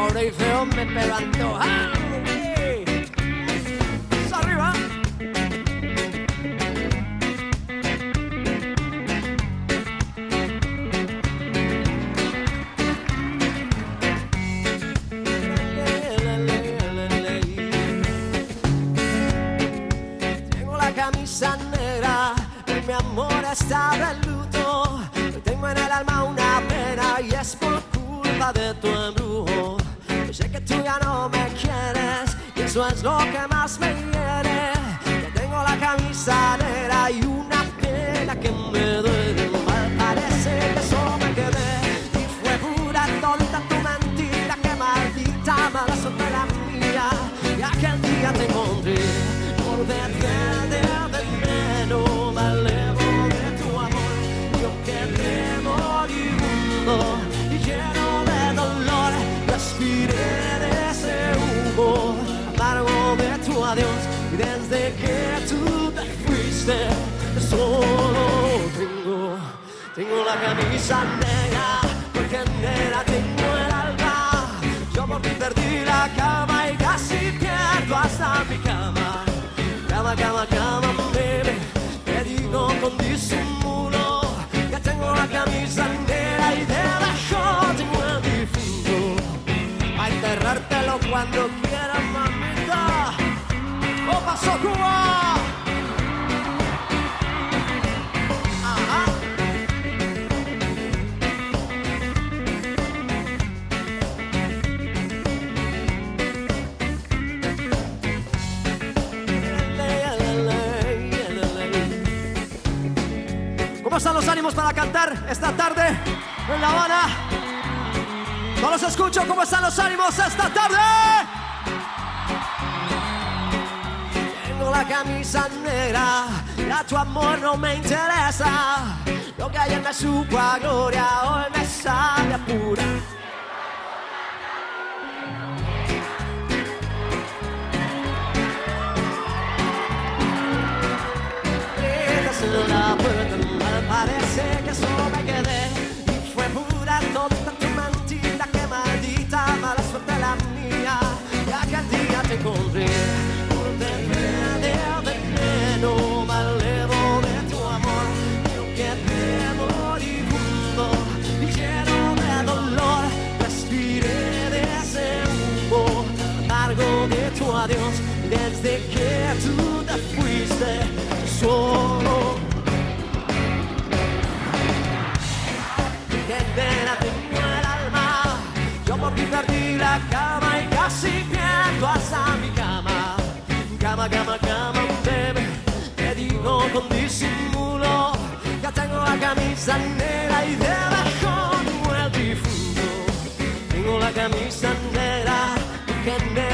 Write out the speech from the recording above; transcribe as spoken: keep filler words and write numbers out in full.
pobre y feo hombre, pero antojado. ¡Hey! ¡Eso arriba! Tengo la camisa negra, y mi amor está de luto. Tengo en el alma una pena y es por culpa de tu embrujo. Yo sé que tú ya no me quieres y eso es lo que más me hiere. Que tengo la camisa negra y una pena que me duele. Mal parece que solo me quedé y fue pura tonta tu mentira. Que maldita mala suerte la mía. Y aquel día te encontré por detrás del veneno. Me alevo de tu amor. Yo quedé moribundo y lleno de dolor. Respiré de ese humo amargo de tu adiós. Y desde que tú te fuiste, solo tengo, tengo la camisa negra, porque negra tengo el alma. Yo por ti perdí la cama y casi pierdo hasta mi cama. Cama, cama, cama, baby, te digo con disimulo que tengo la camisa negra y debajo tengo el difunto. A enterrártelo cuando quieras, mamita. ¡Oh, pasó Cuba! Ajá. ¿Cómo están los ánimos para cantar esta tarde en La Habana? No los escucho. ¿Cómo están los ánimos esta tarde? Tengo la camisa negra, ya tu amor no me interesa. Lo que ayer me supo a gloria, hoy me sabe a pura. En la puerta, mal parece que solo me quedé y fue pura tonta tu mentira. Que maldita mala suerte la mía. Y aquel día te encontré por detrás del veneno. Me alevo de tu amor. Yo quedé moribundo y lleno de dolor. Respiré de ese humo amargo de tu adiós. Desde que tú te fuiste, solo que pena tengo el alma. Yo por ti perdí la cama y casi pierdo hasta mi cama. Cama, cama, cama, baby, te digo con disimulo que tengo la camisa negra y debajo tengo el difunto. Tengo la camisa negra que negra.